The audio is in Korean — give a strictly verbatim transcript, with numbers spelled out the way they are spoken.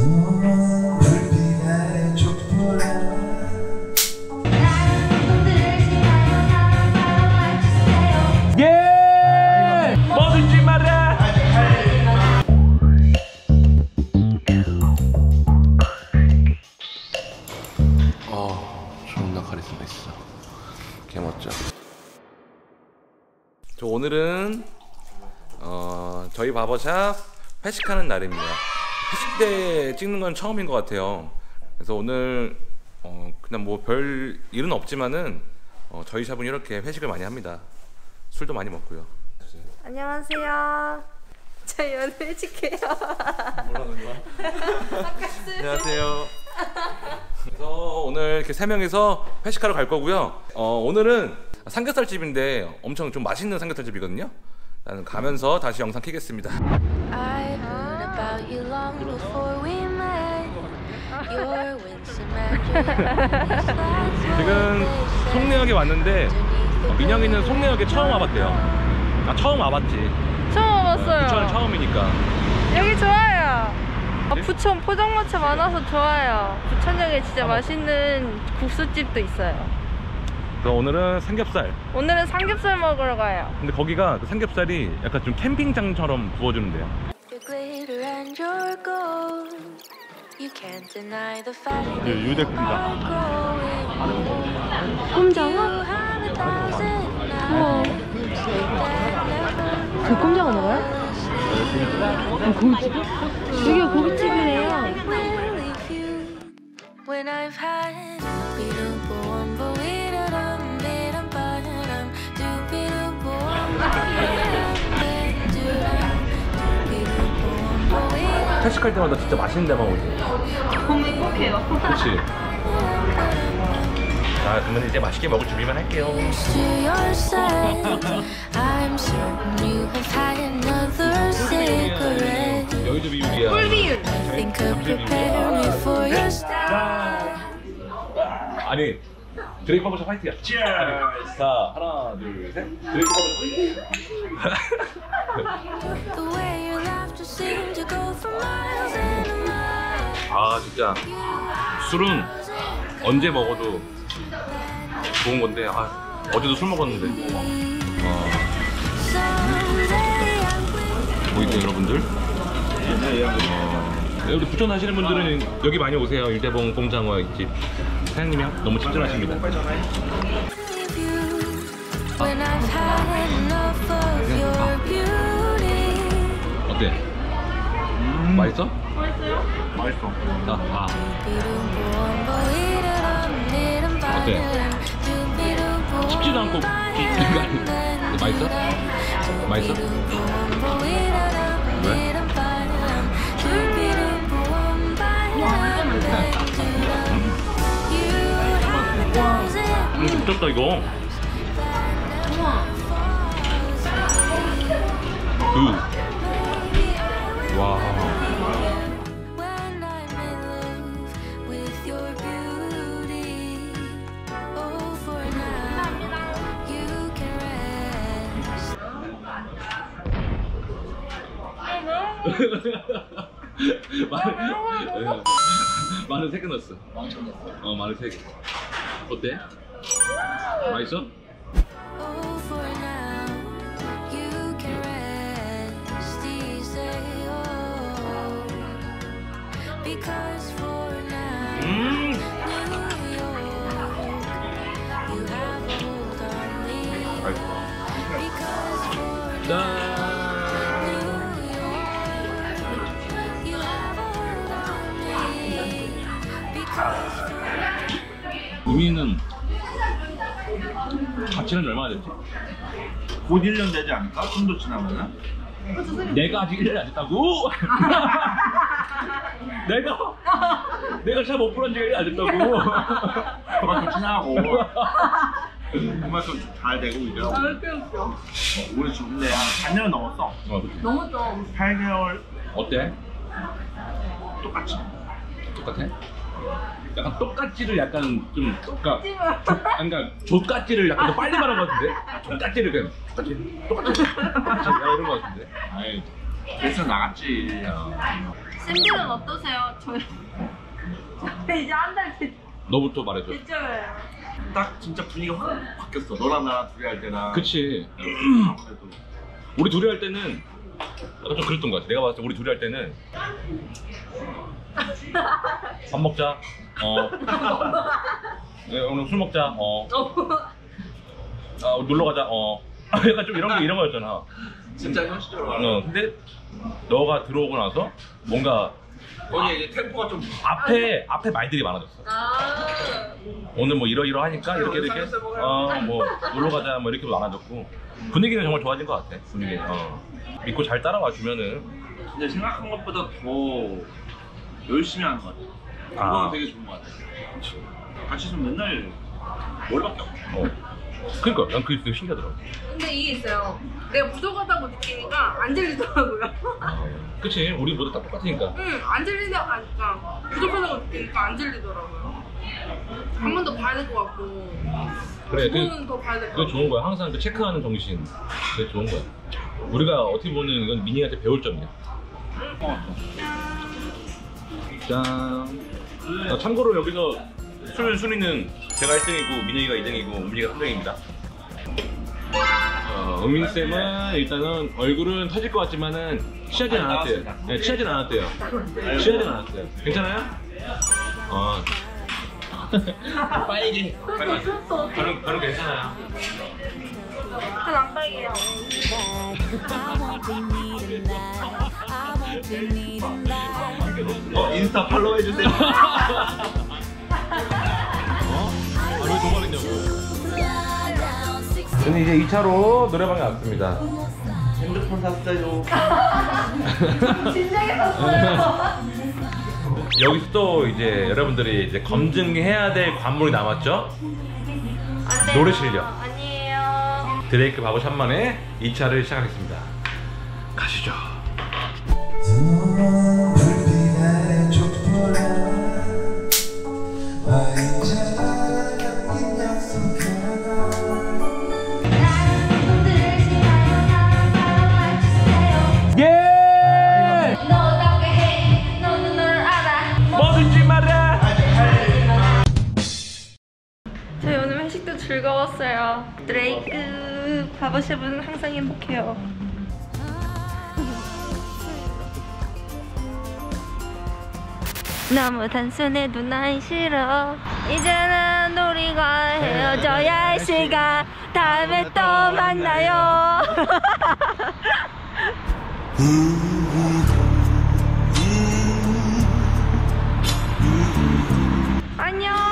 예! 뭐든지 말해! 어, 존나 카리스마 있어. 개멋져. 저 오늘은 어, 저희 바버샵 회식하는 날입니다. 회식 때 찍는 건 처음인 것 같아요. 그래서 오늘 어, 그냥 뭐 별 일은 없지만은 어, 저희 샵은 이렇게 회식을 많이 합니다. 술도 많이 먹고요. 안녕하세요. 저희 오늘 회식해요. 뭐라는 거야? 안녕하세요. 그래서 오늘 이렇게 세 명이서 회식하러 갈 거고요. 어, 오늘은 삼겹살 집인데 엄청 좀 맛있는 삼겹살 집이거든요. 나는 가면서 다시 영상 켜겠습니다. 지금 송내역에 왔는데 어, 민영이는 송내역에 처음 와봤대요. 아, 처음 와봤지. 처음 와봤어요. 부천은 처음이니까. 여기 좋아요. 아, 네? 부천 포장마차 많아서 좋아요. 부천역에 진짜 맛있는 국수집도 있어요. 그래서 오늘은 삼겹살. 오늘은 삼겹살 먹으러 가요. 근데 거기가 그 삼겹살이 약간 좀 캠핑장처럼 구워주는데요. 유대 꼼장. 꼼장어? 우와. 저 꼼장어 먹어요? 아, 고깃집? 여기가 고깃집이래요. 회식할 때마다 진짜 맛있는 데만 오지. 행복해요. 그치? 자, 그러면 이제 맛있게 먹을 준비만 할게요. 여기도 비율이야. 꿀비율. 아니, 드레이크 버버샵 화이트야. Cheers! 자, 하나, 둘, 셋. 드레이크 버버샵 아, 진짜 술은 언제 먹어도 좋은 건데, 아, 어제도 술 먹었는데. 어. 보이죠, 여러분들? 어. 여기 부천 사시는 분들은 여기 많이 오세요. 유대봉 꼼장어 집 사장님이 너무 친절하십니다. 어때? 음. 맛있어? 맛있어요? 맛있어. 자, 아. 어때? 씹지도 않고 맛있어? 맛있어? 왜? 음, 미쳤다 이거. 그 와. 마늘 마늘 세 개 넣었어. 어, 마늘 세 개. 어때? 맛있어? 음. 맛있어. 짠. 우미는 같이는 얼마나 됐지? 곧 일 년 되지 않을까? 좀 더 지나면은? 내가 아직 일 년이 안 됐다고? 내가 내가 샵 오픈한 지가 일 년 안 됐다고? 그만큼 지나고 그만큼 잘 되고 이래요. 웃겨. 우리 지금 근데 한 사 년 넘었어. 어, 그치. 너무 좀. 팔 개월 어때? 똑같이. 똑같아? 약간 똑같지를 약간 좀 그러니까 조, 그러니까 족같지를 약간 더 빨리 말한 것 같은데? 족같지를 그냥 똑같지 똑같지 똑같지 이런 것 같은데? 아이 그래서 나갔지. 샌들은 어떠세요? 저 이제 한 달 너부터 말해줘. 됐잖아요. 딱 진짜 분위기가 확 바뀌었어. 너랑 나랑 둘이 할 때랑. 그치. 아무래도. 우리 둘이 할 때는 약간 좀 그랬던 것 같아. 내가 봤을 때 우리 둘이 할 때는 밥 먹자. 어. 네, 오늘 술 먹자. 어. 아, 놀러 가자. 어. 약간 좀 이런 거 이런 거였잖아. 진짜 현실적으로. 어. 근데 너가 들어오고 나서 뭔가 거기 이제 템포가 좀. 앞에 앞에 말들이 많아졌어. 아. 오늘 뭐 이러 이러 하니까 이렇게 이렇게 어뭐 놀러 가자 뭐 이렇게 많아졌고 분위기는 정말 좋아진 것 같아. 분위기. 어. 믿고 잘 따라와 주면은. 근데 생각한 것보다 더 열심히 하는 것 같아. 그거는 아. 되게 좋은 것 같아. 같이 있으면 맨날 뭘밖에 없어. 어. 그러니까 난 그게 되게 신기하더라고. 근데 이게 있어요. 내가 부족하다고 느끼니까 안 질리더라고요. 그치, 우리 모두 딱 똑같으니까. 응, 안 질리다, 아니까 부족하다고 느끼니까 안 질리더라고요. 한 번 더 봐야 될 것 같고. 그래, 두 번 더 봐야 될 것 그게 같고. 좋은 거야. 항상 그 체크하는 정신. 그게 좋은 거야. 우리가 어떻게 보면 이건 미니한테 배울 점이야. 짠. 아, 참고로 여기서 술 순위는 제가 일 등이고 민혁이가 이 등이고 은민이가 삼 등입니다. 어, 은민쌤은 일단은 얼굴은 터질 것 같지만은 취하진 않았대요. 네, 취하진 않았대요. 취하진 않았대요. 괜찮아요? 어. 빨개. 저는 저는 괜찮아요. 잘안 빨개요. 어, 인스타 팔로우 해주세요. 왜 도망했냐고. 저는 이제 이 차로 노래방에 왔습니다. 핸드폰 샀어요. 진작에 샀어요. 여기서 또 이제 여러분들이 이제 검증해야 될 관문이 남았죠? 안 돼요. 노래 실력. 아니에요. 드레이크 바보샵만의 이 차를 시작하겠습니다. 가시죠. 예! 너답게 해. 너는 널 알아. 뭐든지 말해. 저희 오늘 회식도 즐거웠어요. 드레이크 바버샵은 항상 행복해요. 너무 단순해도 난 싫어. 이제는 우리가 헤어져야 할 시간. 다음에 또 만나요. 안녕.